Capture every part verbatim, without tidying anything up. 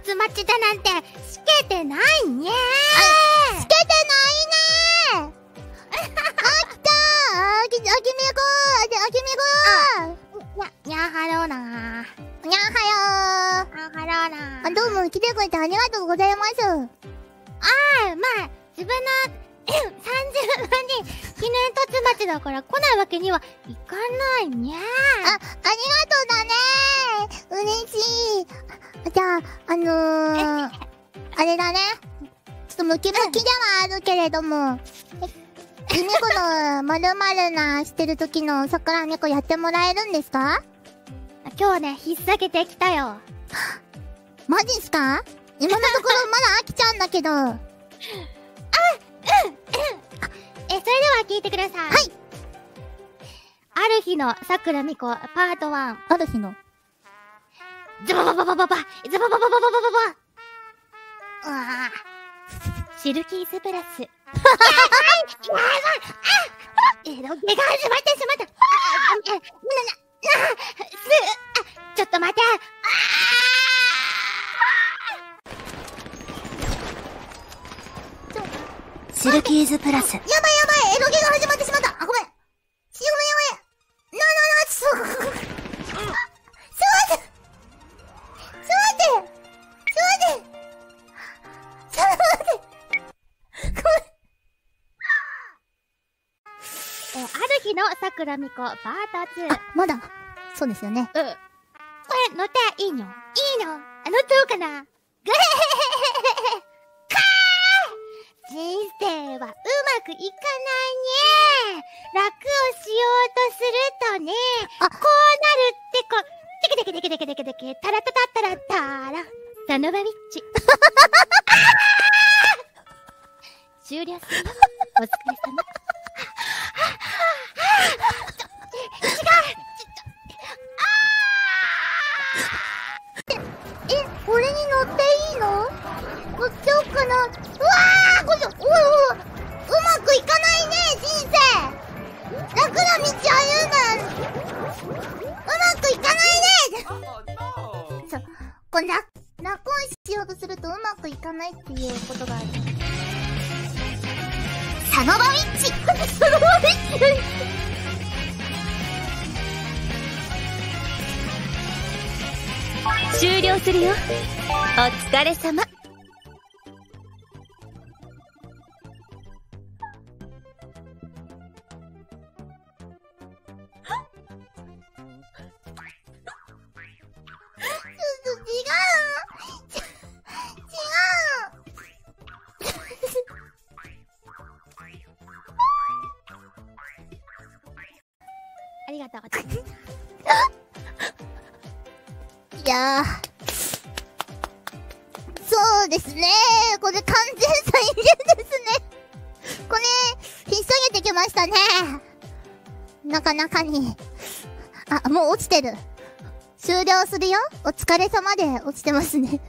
突待ちだなんて、しけてないねー。 しけてないねー。あきたー。あき、あきみこー。あきみこー。にゃ、にゃはろーなー。 にゃはよー。 にゃはろーなー。 あ、どうも来てくれてありがとうございます。 あー、まあ、自分の、さんじゅっぷんに記念突待ちだから来ないわけにはいかないにゃー。 あ、ありがとうだねー。嬉しい。じゃあ、あのー、あれだね。ちょっとムキムキではあるけれども、ゆみこのまるまるなしてる時の桜猫やってもらえるんですか？ 今日ね、引っ提げてきたよ。 マジっすか？今のところまだ飽きちゃうんだけど。あ、うん、うん。 え、それでは聞いてください。 はい。 ある日の桜みこパートワン。 ある日の。 ズババババババズババババババババうわぁ。シルキースプラス。やばいやばいあエロゲが始まってしまったあ、な、な、な、す、あ、ちょっと待てあシルキーズプラス。やばいやばいエロゲが始まってしまったあ、ごめんしごめんやばいな、な、な、す、す、待ってす、待ってす、待って待ってごめんえ、ある日の桜みこパートツー。 あ、まだ。そうですよね。 うん。これ乗っていいの？いいの？あ、乗ってようかな？ぐへへへへへかー人生はうまくいかないね楽をしようとするとね、 あ、 こうなるってこ、テケテケテケテケテケテケ、タラタタッタラッターラ、サノバウィッチ。終了するよ。お疲れ様。違うえ、俺に乗っていいの？乗っちゃおうかな。うわーこれ、おいおい、うまくいかないね、人生。楽な道歩む。うまくいかないね。そう、これ楽、楽をしようとするとうまくいかないっていうことがある。サノバウィッチサノバウィッチ終了するよ。お疲れ様。ありがとうございます。 いやー、そうですね。これ完全再現ですね。これ、引っ提げてきましたね。なかなかに。あ、もう落ちてる。終了するよ。お疲れ様で落ちてますね。いやー、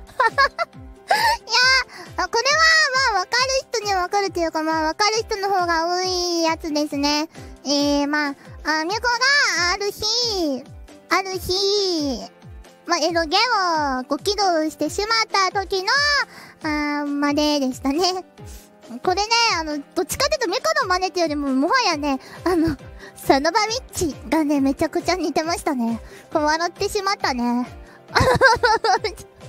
これはまあわかる人にはわかるというか、まあわかる人の方が多いやつですね。えー、まあ、あ、みこがある日、ある日、まあ、エロゲをご起動してしまった時の、あー、真似でしたね。これね、あの、どっちかっていうとミコの真似っていうよりも、もはやね、あの、サノバウィッチがね、めちゃくちゃ似てましたね。これ笑ってしまったね。